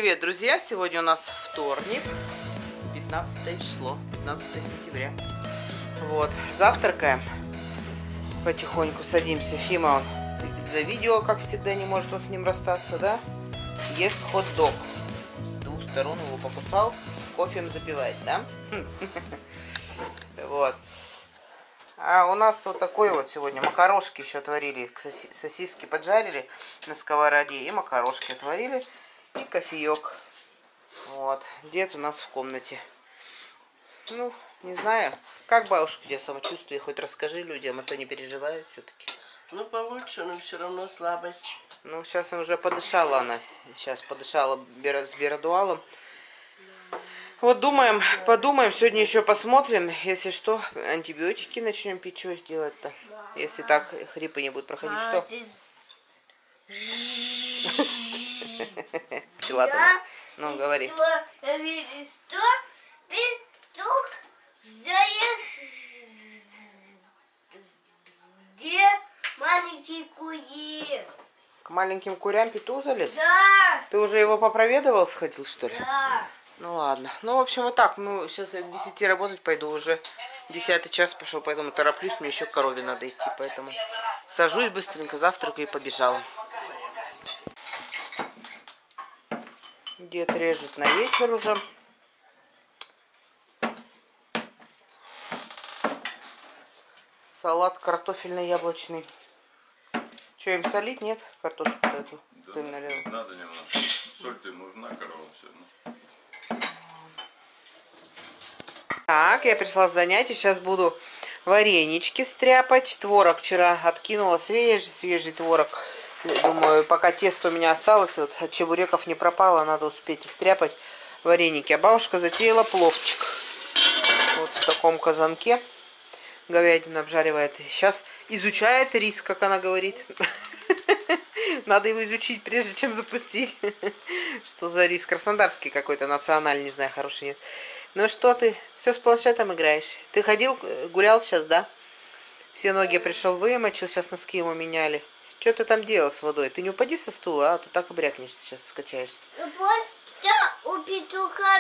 Привет, друзья! Сегодня у нас вторник, 15 число, 15 сентября. Вот, завтракаем. Потихоньку садимся. Фима, он за видео, как всегда, не может он с ним расстаться, да? Ест хот-дог. С двух сторон его покусал, кофеем запивает, да? Вот. А у нас вот такой вот сегодня макарошки еще отварили, сосиски поджарили на сковороде и макарошки отварили, и кофеек. Вот, дед у нас в комнате. Ну, не знаю, как бабушка, у тебя самочувствие, хоть расскажи людям, а то не переживают все-таки. Ну, получше, но все равно слабость. Ну, сейчас уже подышала она, сейчас подышала с Берадуалом. Вот думаем, подумаем, сегодня еще посмотрим, если что, антибиотики начнем пить, что делать-то, если так хрипы не будут проходить, что? Пчела-то, ну, говори. Где маленькие кури? К маленьким курям петух залез? Да. Ты уже его попроведывал, сходил, что ли? Да. Ну ладно. Ну, в общем, вот так. Ну, сейчас я к 10 работать пойду уже. 10 час пошел, поэтому тороплюсь. Мне еще к корове надо идти, поэтому сажусь быстренько, завтракаю и побежала. Дед режет на вечер уже. Салат картофельно-яблочный. Что, им солить? Нет? Картошку эту? Да, ты налил? надо немножко. Соль-то нужна, корова все равно. Так, я пришла с занятий. Сейчас буду варенички стряпать. Творог вчера откинула, свежий творог. Думаю, пока тесто у меня осталось, вот от чебуреков не пропало, надо успеть стряпать вареники. А бабушка затеяла пловчик. Вот в таком казанке. Говядину обжаривает. Сейчас изучает рис, как она говорит. Надо его изучить, прежде чем запустить. Что за рис? Краснодарский какой-то, национальный, не знаю, хороший нет. Ну что ты, все с планшетом играешь? Ты ходил, гулял сейчас, да? Все ноги пришел, вымочил, сейчас носки ему меняли. Что ты там делал с водой? Ты не упади со стула, а то так и брякнешься, сейчас скачаешься. Ну просто у петуха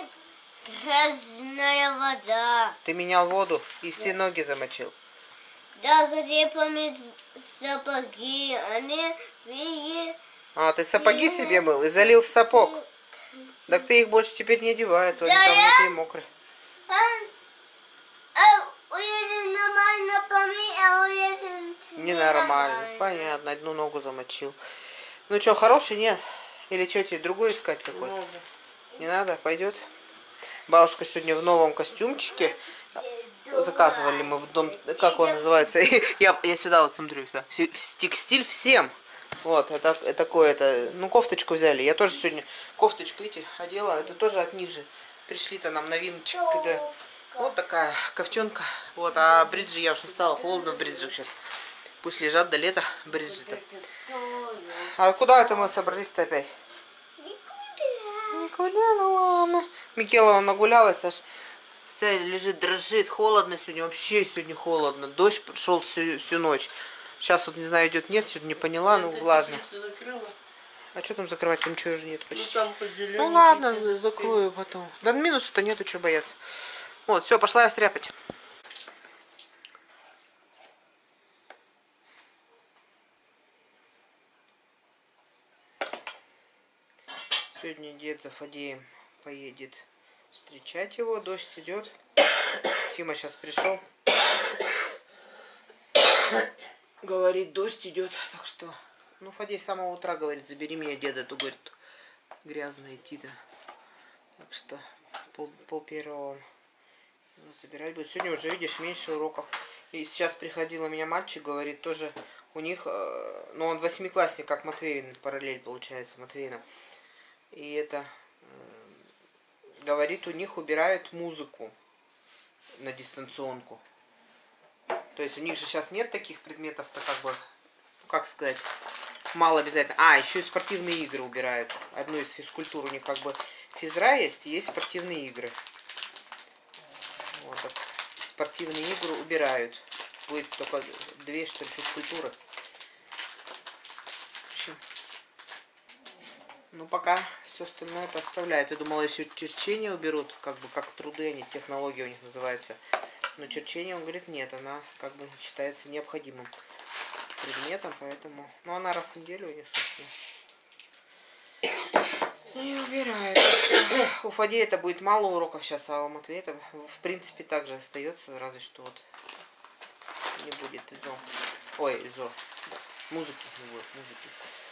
грязная вода. Ты менял воду и все ноги замочил. Да, где помыть сапоги, они А, ты сапоги себе мыл и залил в сапог. Так ты их больше теперь не одевай, а то они там внутри мокрые. уедем нормально помыть, а уедем Ненормально. Понятно, одну ногу замочил. Ну что, хороший нет? Или что тебе, другой искать какой? Не надо? Пойдет? Бабушка сегодня в новом костюмчике. Заказывали мы в дом, как он называется? Я сюда вот смотрю, текстиль всем. Вот, это такое, ну, кофточку взяли. Я тоже сегодня кофточку, видите, одела. Это тоже от них же. Пришли-то нам новиночек. Вот такая кофтенка. Вот, а бриджи я уж не стала. Холодно в бриджах сейчас. Пусть лежат до лета бриджи-то. А куда это мы собрались-то опять? Никуда, ну ладно. Микела нагулялась, аж вся лежит, дрожит. Холодно сегодня, вообще сегодня холодно. Дождь шел всю ночь. Сейчас вот, не знаю, идет, нет, сегодня не поняла, ну влажно. А что там закрывать? Там ничего уже нет почти. Ну ладно, закрою потом. Да минуса-то нету, что бояться. Вот, все, пошла я стряпать. Сегодня дед за Фадеем поедет встречать его. Дождь идет. Фима сейчас пришел. Говорит, дождь идет. Так что, ну, Фадей с самого утра говорит, забери меня, деда. То, говорит, грязно идти-то. Так что, пол первого забирать будет. Сегодня уже, видишь, меньше уроков. И сейчас приходил у меня мальчик, говорит, тоже у них, ну, он 8-классник, как Матвеин, параллель получается, Матвеина. И это, говорит, у них убирают музыку на дистанционку. То есть у них же сейчас нет таких предметов-то, как бы, как сказать, мало обязательно. А, еще и спортивные игры убирают. Одну из физкультур у них как бы физра есть, и есть спортивные игры. Вот так. Спортивные игры убирают. Будет только 2, что ли, физкультуры. В общем, Ну, пока все остальное это оставляет. Я думала, еще черчение уберут, как бы как труды, они, технология у них называется. Но черчение, он говорит, нет, она как бы считается необходимым предметом, поэтому... Ну, она раз в неделю у них, собственно, не убирает. У Фадея это будет мало уроков сейчас, а у Матвея это, в принципе, также остается, разве что вот не будет ИЗО. Ой, ИЗО. Музыки не будет, музыки.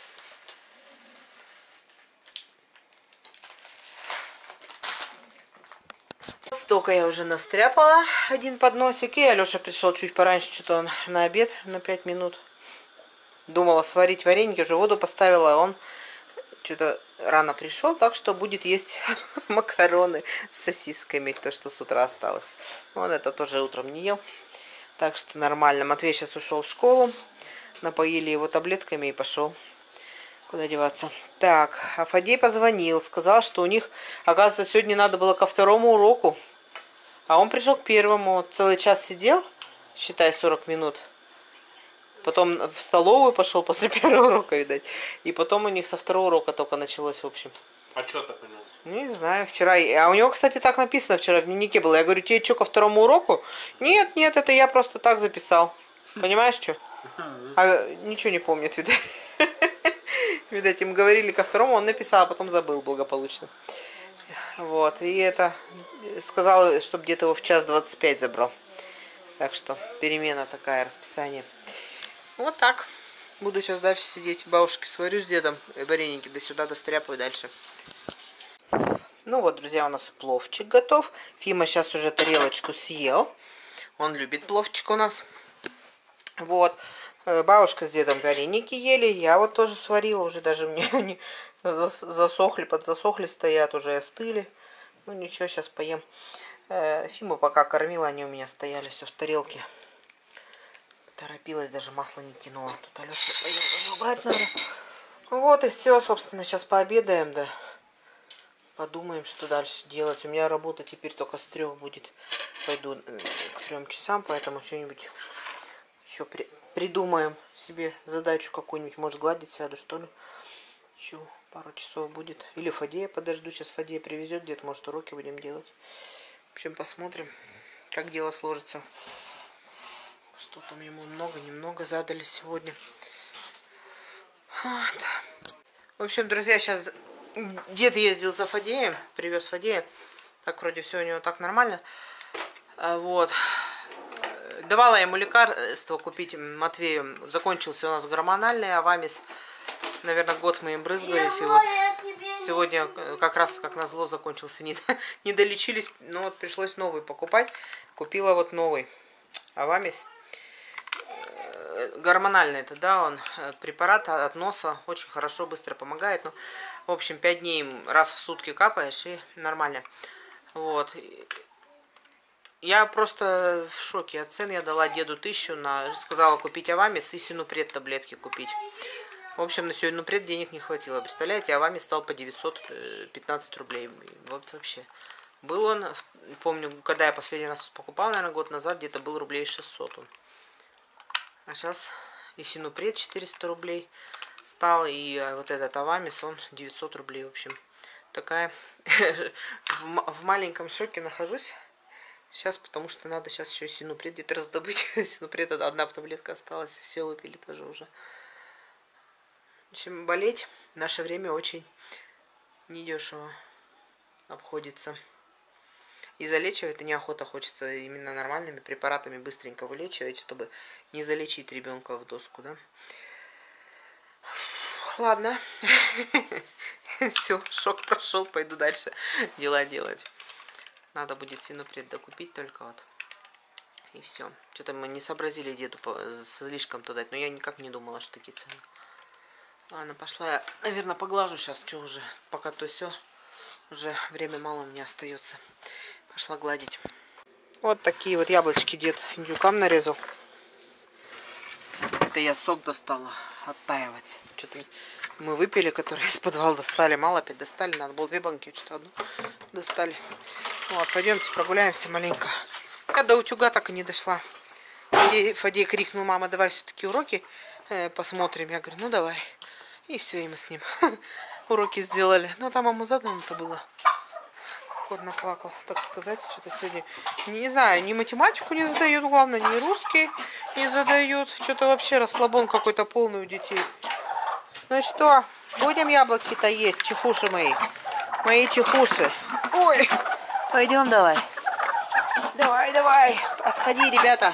Столько я уже настряпала один подносик. И Алеша пришел чуть пораньше, что-то он на обед на 5 минут. Думала сварить варенье, уже воду поставила, а он что-то рано пришел, так что будет есть макароны с сосисками, то, что с утра осталось. Он это тоже утром не ел, так что нормально. Матвей сейчас ушел в школу, напоили его таблетками и пошел. Куда деваться? Так, а Фадей позвонил, сказал, что у них, оказывается, сегодня надо было ко второму уроку, а он пришел к первому, целый час сидел, считай, 40 минут. Потом в столовую пошел после первого урока, видать. И потом у них со второго урока только началось, в общем. А что так у него? Не знаю, вчера... А у него, кстати, так написано вчера в дневнике было. Я говорю, тебе что, ко второму уроку? Нет, нет, это я просто так записал. Понимаешь, что? А ничего не помнит, видать. Видать, им говорили ко второму, он написал, а потом забыл благополучно. Вот, и это... Сказал, чтобы где-то его в 1:25 забрал. Так что перемена такая, расписание. Вот так. Буду сейчас дальше сидеть, бабушке сварю с дедом вареники, до сюда достряпаю дальше. Ну вот, друзья, у нас пловчик готов. Фима сейчас уже тарелочку съел. Он любит пловчик у нас. Вот. Бабушка с дедом вареники ели. Я вот тоже сварила. Уже даже мне они засохли, подзасохли стоят, уже остыли. Ну ничего, сейчас поем. Фиму пока кормила, они у меня стояли все в тарелке. Торопилась, даже масло не кинула. Тут Алёша даже убрать надо. Вот и все, собственно, сейчас пообедаем, да. Подумаем, что дальше делать. У меня работа теперь только с 3 будет. Пойду к 3 часам, поэтому что-нибудь еще придумаем себе задачу какую-нибудь. Может, гладить сяду, что ли. Еще пару часов будет. Или Фадея подожду. Сейчас Фадея привезет где-то, может, уроки будем делать. В общем, посмотрим, как дело сложится. Что там ему много-немного задали сегодня. Вот. В общем, друзья, сейчас дед ездил за Фадеем, привез Фадея. Так, вроде все у него так нормально. Вот. Давала ему лекарство купить Матвею. Закончился у нас гормональный авамис. Наверное, год мы им брызгались. И вот сегодня как раз, как назло, закончился. Не долечились, но вот пришлось новый покупать. Купила вот новый авамис. Гормональный это, да, он препарат от носа, очень хорошо, быстро помогает. Ну, в общем, 5 дней раз в сутки капаешь и нормально. Вот. Я просто в шоке от цен. Я дала деду 1000, сказала купить авамис и синупред таблетки купить. В общем, на синупред денег не хватило. Представляете, авамис стал по 915 рублей. Вот вообще. Был он, помню, когда я последний раз покупал, наверное, год назад, где-то был рублей 600 он. А сейчас и синупред 400 рублей стал, и вот этот авамис, он 900 рублей, в общем. Такая в маленьком шоке нахожусь сейчас, потому что надо сейчас еще синупред где-то раздобыть. Синупред, одна таблетка осталась, все выпили тоже уже. В общем, болеть в наше время очень недешево обходится. И залечивать неохота, хочется именно нормальными препаратами быстренько вылечивать, чтобы не залечить ребенка в доску, да? Ладно. Все, шок прошел, пойду дальше дела делать. Надо будет синупред докупить только вот. И все. Что-то мы не сообразили деду слишком-то дать, но я никак не думала, что такие цены. Ладно, пошла я, наверное, поглажу сейчас, что уже, пока то все. Уже время мало у меня остается. Пошла гладить. Вот такие вот яблочки дед индюкам нарезал. Это я сок достала оттаивать. Что-то мы выпили, который из подвала достали. Мало опять достали. Надо было 2 банки, что-то одну достали. Вот, пойдемте прогуляемся маленько. Я до утюга так и не дошла. Фадей крикнул: мама, давай все-таки уроки посмотрим. Я говорю, ну давай. И все, и мы с ним уроки сделали. Но там ему задано-то было. Кот наплакал, так сказать, что-то сегодня, не знаю, ни математику не задают, главное, ни русский не задают. Что-то вообще расслабон какой-то полный у детей. Ну и что, будем яблоки-то есть, чехуши мои. Мои чехуши. Ой, пойдем давай. Давай, отходи, ребята.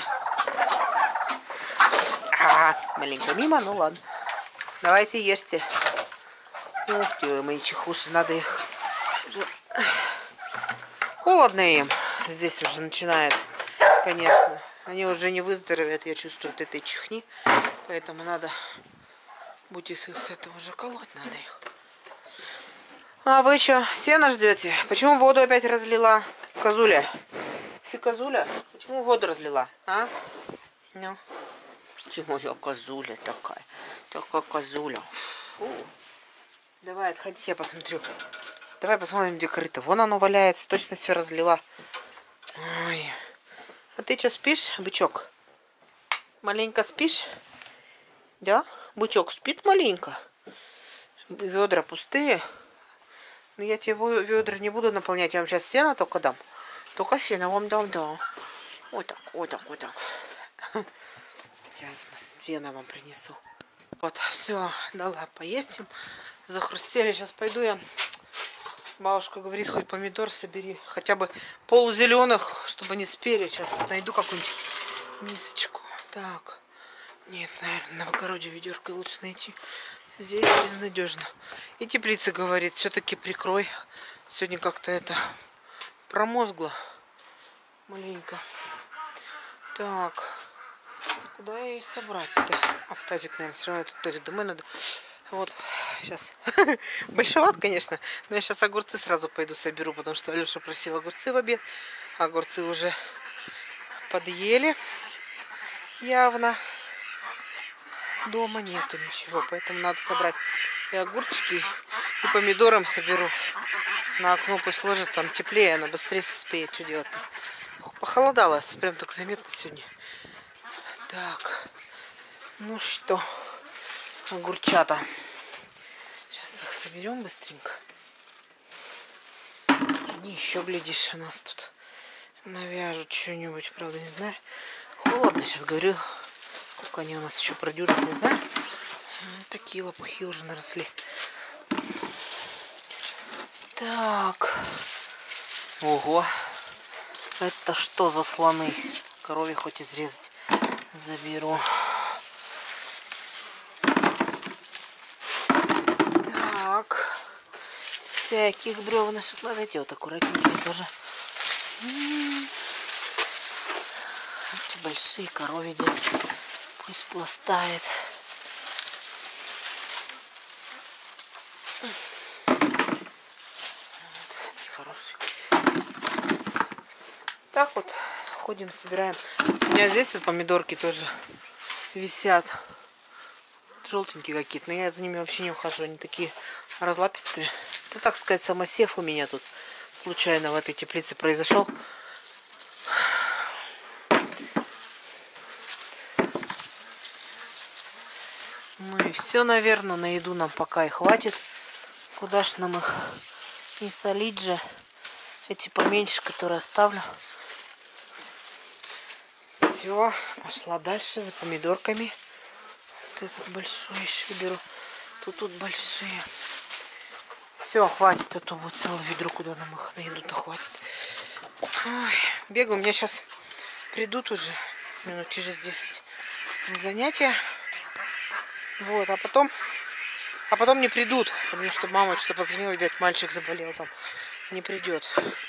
Маленько мимо, ну ладно. Давайте ешьте. Ух ты, мои чехуши, надо их уже... Холодно им. Здесь уже начинает, конечно. Они уже не выздоровеют, я чувствую, от этой чихни. Поэтому надо будет их, это уже колоть надо их. А вы что, сено ждете? Почему воду опять разлила? Козуля. Ты козуля? Почему воду разлила? А? Ну. Почему я козуля такая? Такая козуля. Фу. Давай, отходи, я посмотрю. Давай посмотрим, где корыто. Вон оно валяется, точно все разлила. Ой. А ты что, спишь, бычок? Маленько спишь? Да? Бычок спит маленько? Ведра пустые. Но я тебе ведра не буду наполнять. Я вам сейчас сено только дам. Только сено вам дам, да. Вот так, вот так, вот так. Сейчас сено вам принесу. Вот, все, дала поесть им. Захрустели. Сейчас пойду я. Бабушка говорит, хоть помидор собери. Хотя бы полузеленых, чтобы не спели. Сейчас найду какую-нибудь мисочку. Так. Нет, наверное, на огороде ведерко лучше найти. Здесь безнадежно. И теплица говорит, все-таки прикрой. Сегодня как-то это промозгло маленько. Так. Куда ее собрать-то? А в тазик, наверное, все равно этот тазик домой надо. Вот, сейчас. Большеват, конечно. Но я сейчас огурцы сразу пойду соберу, потому что Алеша просил огурцы в обед. Огурцы уже подъели. Явно. Дома нету ничего, поэтому надо собрать и огурчики, и помидором соберу. На окно пусть ложит, там теплее, она быстрее соспеет. Что делать-то? Похолодало, прям так заметно сегодня. Так, ну что, огурчата. Сейчас их соберем быстренько. Они еще, глядишь, у нас тут навяжут что-нибудь, правда, не знаю. Холодно, сейчас говорю. Сколько они у нас еще продюжат, не знаю. Такие лопухи уже наросли. Так. Ого. Это что за слоны? Корове хоть изрезать заберу. Так. Всяких бревнышек. Вот эти вот аккуратненькие тоже. Эти большие коровьи делают. Пусть пластает. Вот, хороший. Так вот ходим, собираем. У меня здесь вот помидорки тоже висят. Желтенькие какие-то. Но я за ними вообще не ухожу. Они такие разлапистые. Это, так сказать, самосев у меня тут случайно в этой теплице произошел. Ну и все, наверное, на еду нам пока и хватит. Куда ж нам их не солить же. Эти поменьше, которые оставлю. Все, пошла дальше за помидорками. Вот этот большой еще беру. Тут большие. Все, хватит, а то вот целое ведро, куда нам их на еду-то хватит. Ой, бегаю, у меня сейчас придут уже минут через 10 на занятия. Вот, а потом не придут, потому что мама что-то позвонила, видать, мальчик заболел там, не придет.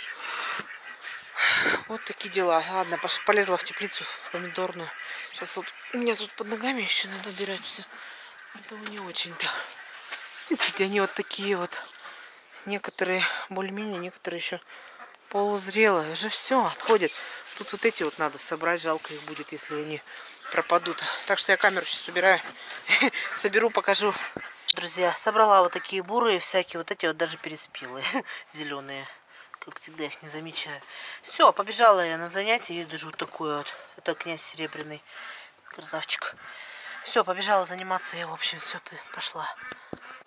Вот такие дела. Ладно, полезла в теплицу, в помидорную. Сейчас вот у меня тут под ногами еще надо убирать все. Этого не очень-то. Видите, они вот такие вот. Некоторые более-менее, некоторые еще полузрелые. Уже все, отходят. Тут вот эти вот надо собрать, жалко их будет, если они пропадут. Так что я камеру сейчас убираю. Соберу, покажу. Друзья, собрала вот такие бурые всякие, вот эти вот даже переспелые, зеленые. Как всегда, их не замечаю. Все, побежала я на занятия и держу такой вот. Это князь Серебряный. Красавчик. Все, побежала заниматься я, в общем, все, пошла.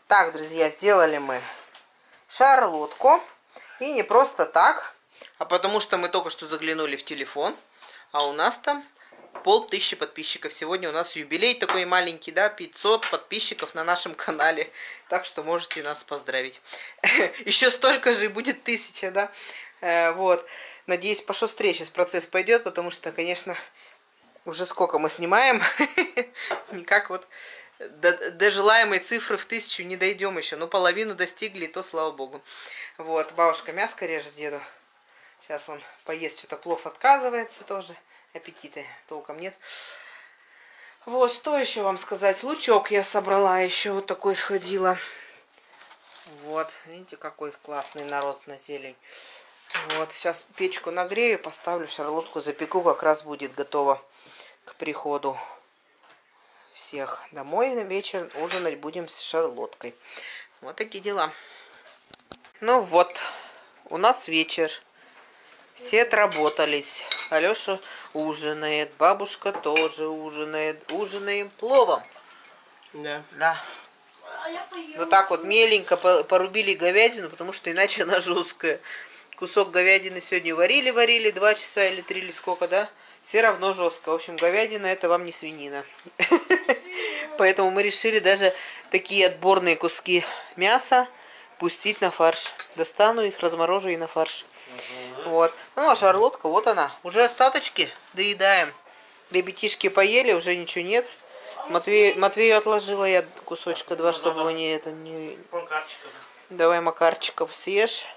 Так, друзья, сделали мы шарлотку. И не просто так, а потому что мы только что заглянули в телефон. А у нас там 500 подписчиков. Сегодня у нас юбилей такой маленький, да, 500 подписчиков на нашем канале. Так что можете нас поздравить. Еще столько же и будет 1000, да. Вот. Надеюсь, пошустрее сейчас процесс пойдет, потому что, конечно, уже сколько мы снимаем. Никак вот до желаемой цифры в 1000 не дойдем еще. Ну, половину достигли, и то слава богу. Вот, бабушка мяско режет деду. Сейчас он поест, что-то плов отказывается тоже. Аппетита толком нет. Вот, что еще вам сказать? Лучок я собрала еще, вот такой сходила. Вот, видите, какой классный нарост на зелень. Вот, сейчас печку нагрею, поставлю шарлотку, запеку, как раз будет готово к приходу всех домой. На вечер ужинать будем с шарлоткой. Вот такие дела. Ну вот, у нас вечер. Все отработались. Алеша ужинает, бабушка тоже ужинает. Ужинаем пловом. Да. Да. Вот так вот меленько порубили говядину, потому что иначе она жесткая. Кусок говядины сегодня варили 2 часа или 3 или сколько, да? Все равно жестко. В общем, говядина это вам не свинина. Поэтому мы решили даже такие отборные куски мяса пустить на фарш. Достану их, разморожу и на фарш. Вот. Ну, а шарлотка, вот она. Уже остаточки доедаем. Ребятишки поели, уже ничего нет. Матвею отложила я кусочка 2, чтобы его не... Макарчиком. Давай макарчиков съешь.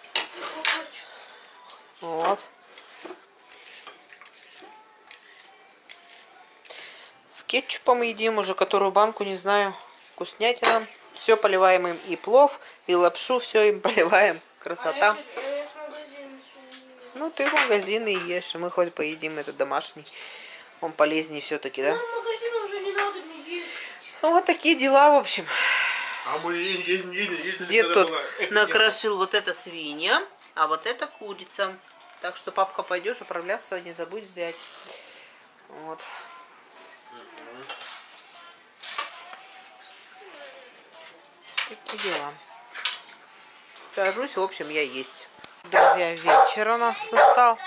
Вот. С кетчупом едим уже которую банку, не знаю. Вкуснятина. Все поливаем им, и плов, и лапшу, все им поливаем. Красота. Ну, ты в магазин и ешь, мы хоть поедим этот домашний. Он полезнее все-таки, да? Уже не надо мне есть. Ну, вот такие дела, в общем. А мы Дед тут накрошил вот это свинья, а вот это курица. Так что, папка, пойдешь управляться, не забудь взять. Вот. Такие дела. Сажусь, в общем, я есть. Друзья, вечер у нас настал.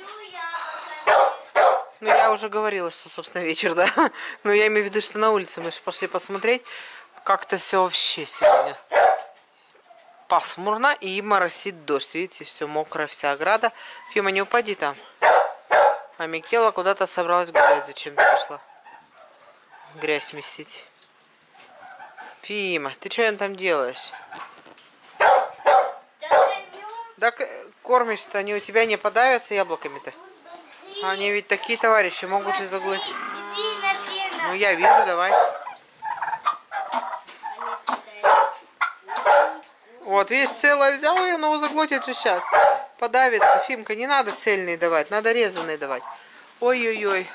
Ну, я уже говорила, что, собственно, вечер, да. Но я имею в виду, что на улице мы же пошли посмотреть. Как-то все вообще сегодня пасмурно и моросит дождь. Видите, все мокрая, вся ограда. Фима, не упади там. А Микела куда-то собралась гулять. Зачем ты пошла? Грязь месить. Фима, ты что там делаешь? Так кормишь-то, они у тебя не подавятся яблоками-то? Они ведь такие товарищи, могут и заглотить. Ну, я вижу, давай. Вот, видишь, целое взял, и оно заглотит же сейчас. Подавится. Фимка, не надо цельные давать, надо резанные давать. Ой-ой-ой.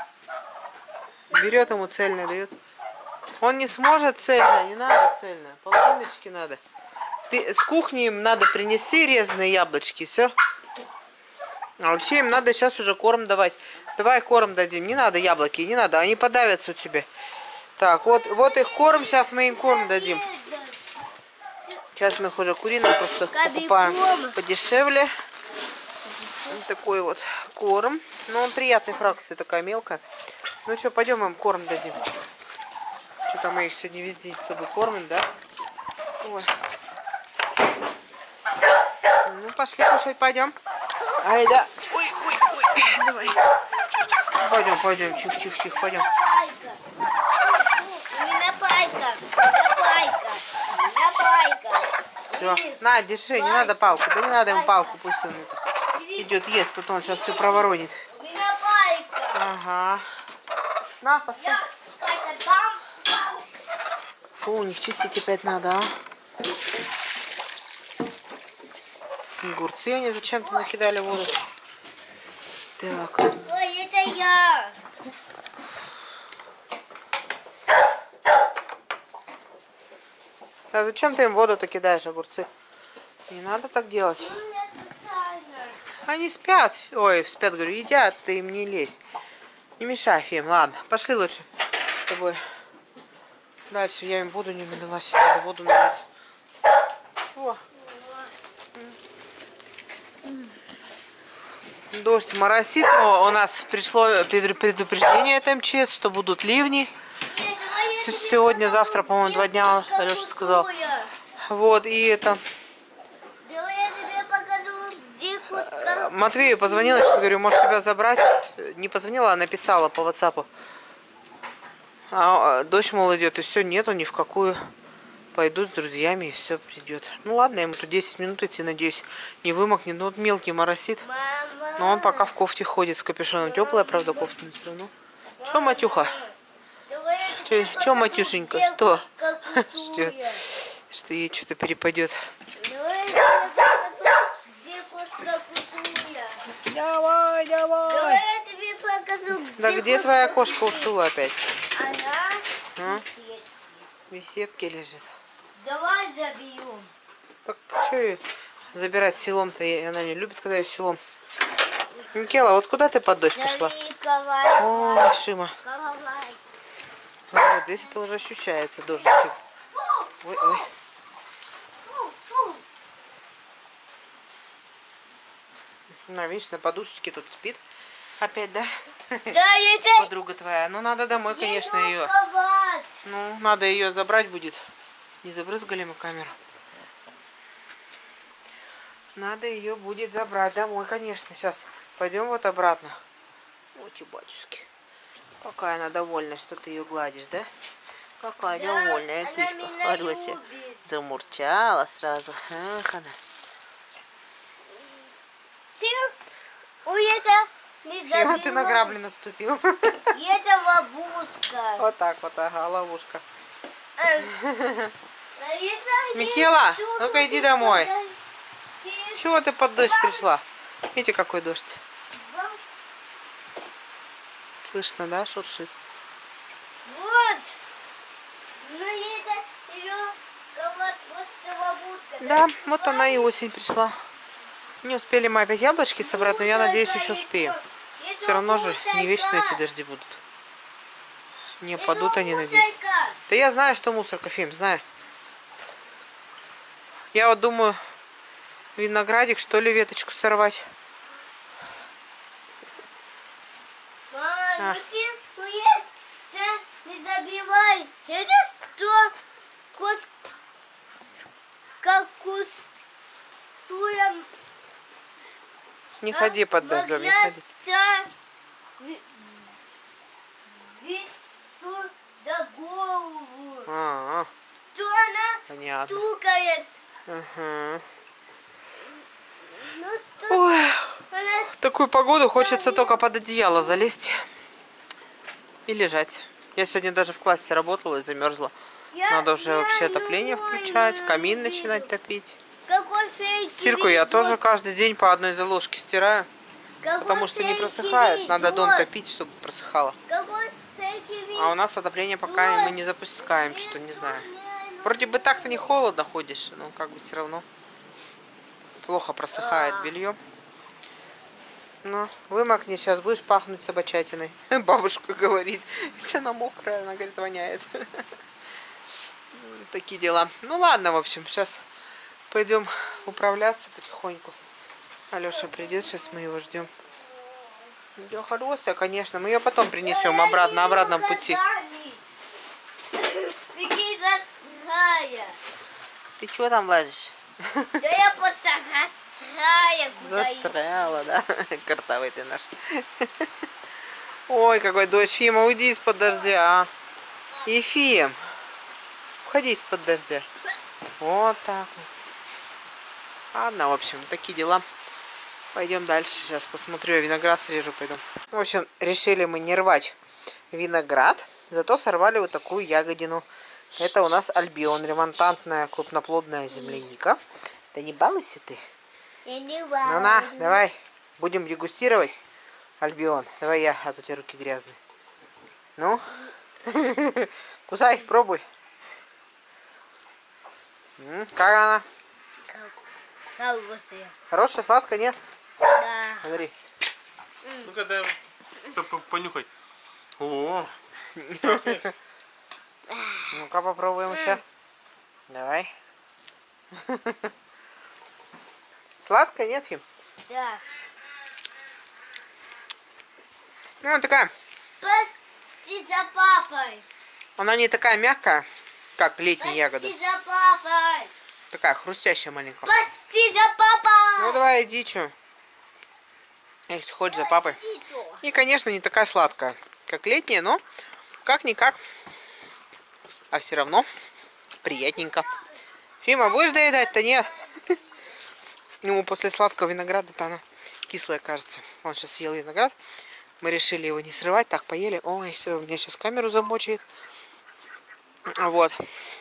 Берет ему цельное, дает. Он не сможет цельное, не надо цельное. Половиночки надо. Ты, с кухни им надо принести резаные яблочки, все. А вообще им надо сейчас уже корм давать. Давай корм дадим. Не надо яблоки, не надо, они подавятся у тебя. Так, вот их корм, сейчас мы им корм дадим. Сейчас мы их уже куриным просто покупаем подешевле. Вот такой вот корм. Ну, он приятной фракции, такая мелкая. Ну что, пойдем им корм дадим. Что-то мы их сегодня везде с тобой кормим, да? Ой. Ну, пошли кушать, пойдем. Ай, да. Ой, давай. Пойдем, чих, пойдем. Все, на, держи, не надо палку. Да не надо ему палку, пусть он идет, ест, а то он сейчас все проворонит. Ага. На, поставь. Фу, у них чистить опять надо, а? Огурцы они зачем-то накидали в воду. Так. Ой, это я. А зачем ты им в воду-то кидаешь, огурцы? Не надо так делать. Они спят. Ой, спят, говорю, едят, ты им не лезь. Не мешай, Фим, ладно. Пошли лучше с тобой. Дальше я им воду не налила, сейчас надо воду налить. Чего? Дождь моросит, но у нас пришло предупреждение от МЧС, что будут ливни. Сегодня, завтра, по-моему, 2 дня, Алеша сказал. Вот, и это... Давай я тебе покажу, где кошка. Матвею позвонила, сейчас говорю, может тебя забрать? Не позвонила, а написала по WhatsApp. А дождь, мол, идет, и все, нету ни в какую. Пойду с друзьями, и все придет. Ну ладно, ему тут 10 минут идти, надеюсь, не вымокнет. Ну вот мелкий моросит. Мама. Но он пока в кофте ходит с капюшоном. Теплая, правда, кофта, но все равно. Что, Матюха? Давай я тебе Че, покажу, Матюшенька, где что? кошка кусуя. Что ей что-то перепадет. Давай я тебе покажу, где кошка кусуя. Давай, Давай давай. я тебе покажу, Да где твоя кошка Урсула опять? Она А? в сетке. В беседке лежит. Давай заберем. Так что ее забирать селом-то? Она не любит, когда ее селом. Микела, вот куда ты под дождь пошла? О, Шима. Вот здесь это уже ощущается дождик. Ой, ой. На, видишь, на подушечке тут спит. Опять, да? Да, это Подруга твоя. Ну, надо домой, конечно, ее. кровать. Ну, надо ее забрать будет. Не забрызгали мы камеру. Надо ее будет забрать домой, конечно. Сейчас пойдем вот обратно. Вот и батюшки. Какая она довольна, что ты ее гладишь, да? Какая Да, довольная она птичка. меня Алёся любит. замурчала сразу. Ах, она. Ты у это не Фима, ты на забивай. грабли наступил. И это бабушка. Вот так вот, ага, ловушка. А это не Микела, штука, ну-ка иди ты домой. ты- Чего ты под дождь пришла? Видите, какой дождь. Слышно, да, шуршит? Вот. Ну это ее кровать, вот эта бабушка. Да, вот она и осень пришла. Не успели мы опять яблочки собрать, но я надеюсь, еще успеем. Все равно же не вечно эти дожди будут. Не падут они, надеюсь. Да я знаю, что мусорка, Фим, знаю. Я вот думаю, виноградик, что ли, веточку сорвать. Мама, ну это не забивай. Это что? Кусуем. Не ходи под дождем, не ходи. Вицу до голову. А, Что она понятно. стукает? Ага. Ну что? Ой, Она в такую погоду хочется только под одеяло залезть и лежать. Я сегодня даже в классе работала и замерзла. Надо уже вообще отопление включать, камин начинать топить. Какой фейк Стирку я тоже каждый день по одной заложке стираю, потому что не просыхает. Надо дом топить, чтобы просыхало. А у нас отопление пока мы не запускаем, что-то не знаю. Вроде бы так-то не холодно ходишь, но как бы все равно плохо просыхает белье. Ну, вымокни, сейчас будешь пахнуть собачатиной. Бабушка говорит, если она мокрая, она говорит, воняет. Такие дела. Ну ладно, в общем, сейчас пойдем управляться потихоньку. Алеша придет, сейчас мы его ждем. Да, хорошая, конечно. Мы ее потом принесем обратно, на обратном пути. Ты чего там лазишь? Да я просто застряла. Застряла, да? Картавый ты наш. Ой, какой дождь. Фима, уйди из-под дождя. Ефим, уходи из-под дождя. Вот так вот. Ладно, в общем, такие дела. Пойдем дальше. Сейчас посмотрю. Я виноград срежу, пойду. В общем, решили мы не рвать виноград. Зато сорвали вот такую ягодину. Это у нас альбион. Ремонтантная крупноплодная земляника. Да не балуйся ты. Я не Ну на, давай. Будем дегустировать. Альбион. Давай я, а то у тебя руки грязные. Ну. Кусай, пробуй. Как она? Колбасы. Хорошая, сладкая, нет? Да. Смотри. Ну-ка, дай понюхать. О, Ну-ка попробуем еще. Давай. Сладкая, нет, Фим? Да. Ну, она такая, Пусти за папой. она не такая мягкая, как летние ягоды. Пусти за папой. Такая хрустящая маленькая. Пусти за папой. Ну, давай, иди, чё. Если хочешь, за папой. И, конечно, не такая сладкая, как летняя, но как-никак. А все равно приятненько. Фима, будешь доедать-то? Нет. Ему после сладкого винограда-то она кислая, кажется. Он сейчас съел виноград. Мы решили его не срывать. Так, поели. Ой, все, у меня сейчас камеру замочит. Вот.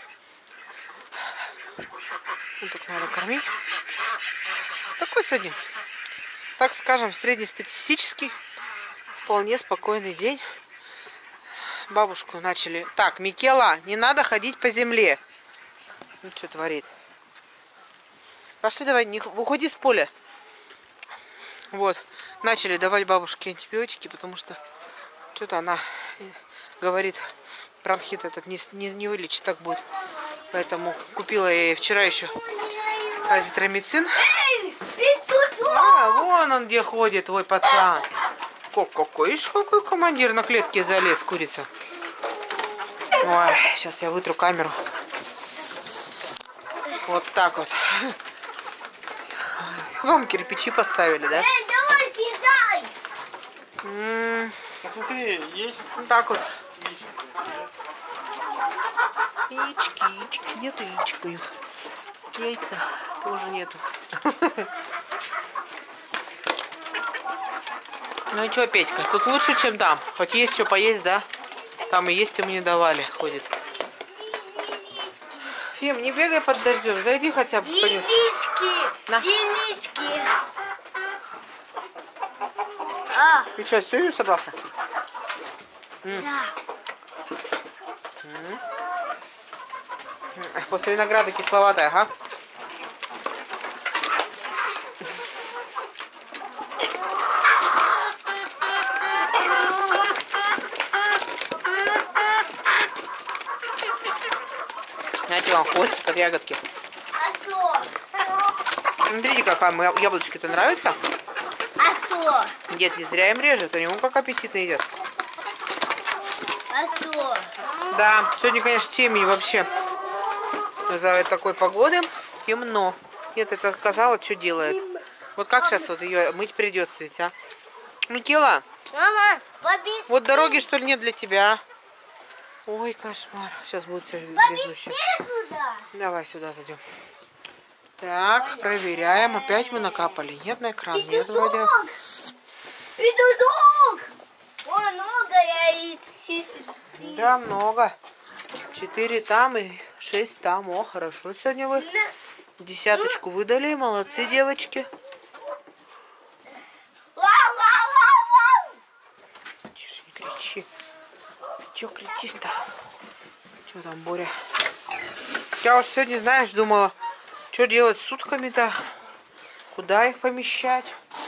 Ну, так надо кормить. Такой сегодня, так скажем, среднестатистический, вполне спокойный день. Бабушку начали... Так, Микела, не надо ходить по земле. Ну, что творит? Пошли давай, не уходи с поля. Вот, начали давать бабушке антибиотики, потому что что-то она говорит, бронхит этот не вылечит, так будет. Поэтому купила я ей вчера еще азитромицин. А, вон он где ходит, твой пацан. Какой, ишь, какой командир на клетке залез, курица. Ой, сейчас я вытру камеру. Вот так вот. Вам кирпичи поставили, да? Давай съедай. Посмотри, есть Вот так вот. яички. Яички, нету яичек у них. Яйца тоже нету. Ну и что, Петька, тут лучше, чем там. Хоть есть что поесть, да? Там и есть ему не давали, ходит. Фим, не бегай под дождем, зайди хотя бы. Яички. На. Яички. Ты что, сегодня собрался? Да. После винограда кисловатая, ага. Знаете, вам хвостик от ягодки. Асо. Смотрите, какая яблочки-то нравится. Асо. Дед не зря им режет, у него как аппетитно идет. Асо. Да, сегодня, конечно, темень вообще. За такой погоды темно. Нет, эта коза вот что делает. Вот как сейчас вот ее мыть придется ведь, а? Микела, Мама, побеги. вот дороги, что ли, нет для тебя? Ой, кошмар. Сейчас будет все везуще. Сюда. Давай сюда зайдем. Так, проверяем. Опять мы накапали. Нет на экран? Нет, вроде. Петушок. Ой, много яиц. Да, много. 4 там и 6 там. О, хорошо сегодня вы. Десяточку выдали. Молодцы, девочки. Тише, не кричи. Чё кричишь-то? Чё там, Боря? Я уж сегодня, знаешь, думала, что делать с сутками-то? Куда их помещать?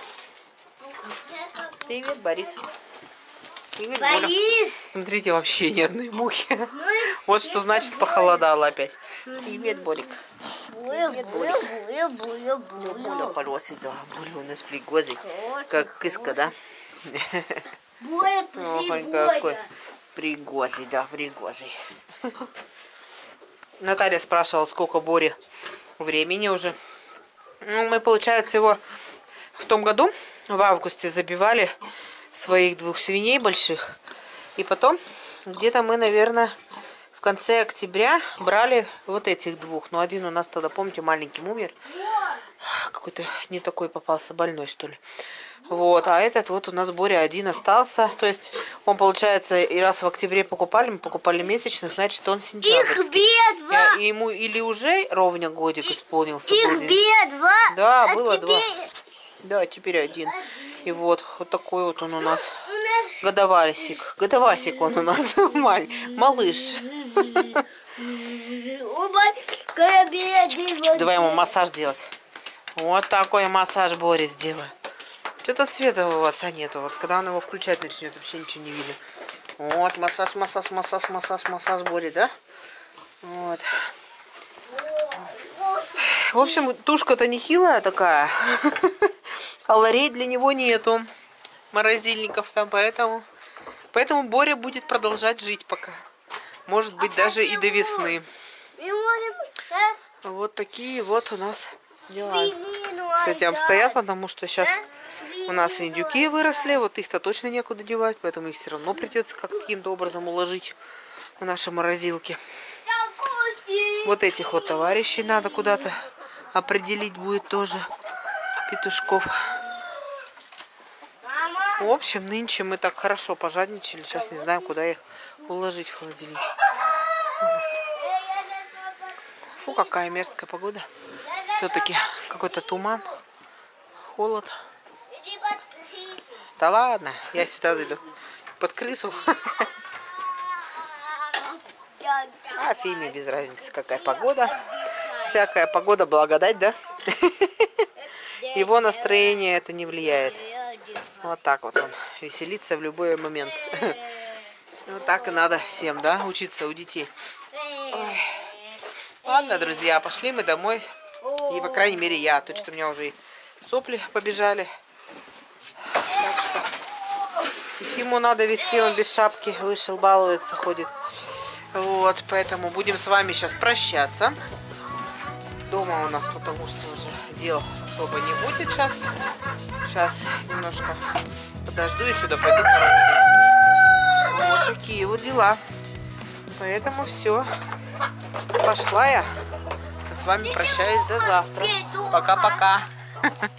Привет, Борис. Привет, Боря. Борис. Смотрите, вообще ни одной мухи. Вот что значит похолодало опять. Привет, Борик. Буя, буя, буя, буя, Боля хороший, да. Боля у нас пригозый. Как кыска, да? Буя, Ой, какой пригозый, да, пригозый. Наталья спрашивала, сколько Боре времени уже. Ну, мы, получается, его в том году, в августе, забивали своих 2 свиней больших. И потом, где-то мы, наверное, в конце октября брали вот этих 2. Но один у нас тогда, помните, маленьким умер. Какой-то не такой попался, больной, что ли. Вот, а этот вот у нас Боря один остался. То есть он, получается, и раз в октябре покупали, мы покупали месячных, значит, он сентябрьский. Их бедва. И ему или уже ровня годик исполнился. Их был день. бедва. Да, А было 2. теперь Да, теперь 1. И вот такой вот он у нас. у нас Годовасик. Годовасик он у нас. Малыш. Давай ему массаж делать. Вот такой массаж Боре сделаю. Что-то цвета у отца нету. Вот когда он его включать начнет, вообще ничего не видно. Вот, массаж Бори, да? Вот. В общем, тушка-то нехилая такая. А ларей для него нету. Морозильников там, поэтому Боря будет продолжать жить пока. Может быть, даже и до весны. Вот такие вот у нас дела с этим обстоят, потому что сейчас у нас индюки выросли, вот их-то точно некуда девать, поэтому их все равно придется каким-то образом уложить в наши морозилки. Вот этих вот товарищей надо куда-то определить будет тоже, петушков. В общем, нынче мы так хорошо пожадничали, сейчас не знаем, куда их уложить в холодильник. Фу, какая мерзкая погода. Все-таки какой-то туман, холод. Да ладно, я сюда зайду. Под крысу. А Фиме без разницы, какая погода. Всякая погода благодать, да? Его настроение это не влияет. Вот так вот он веселится в любой момент. Вот так и надо всем, да, учиться у детей. Ой. Ладно, друзья, пошли мы домой. И, по крайней мере, я. То, что у меня уже и сопли побежали. Так что ему надо вести, он без шапки вышел, балуется, ходит. Вот, поэтому будем с вами сейчас прощаться. Дома у нас, потому что уже дел особо не будет сейчас. Сейчас немножко подожду, еще пойду поработать. Вот такие вот дела. Поэтому все. Пошла я. С вами прощаюсь до завтра. Пока-пока.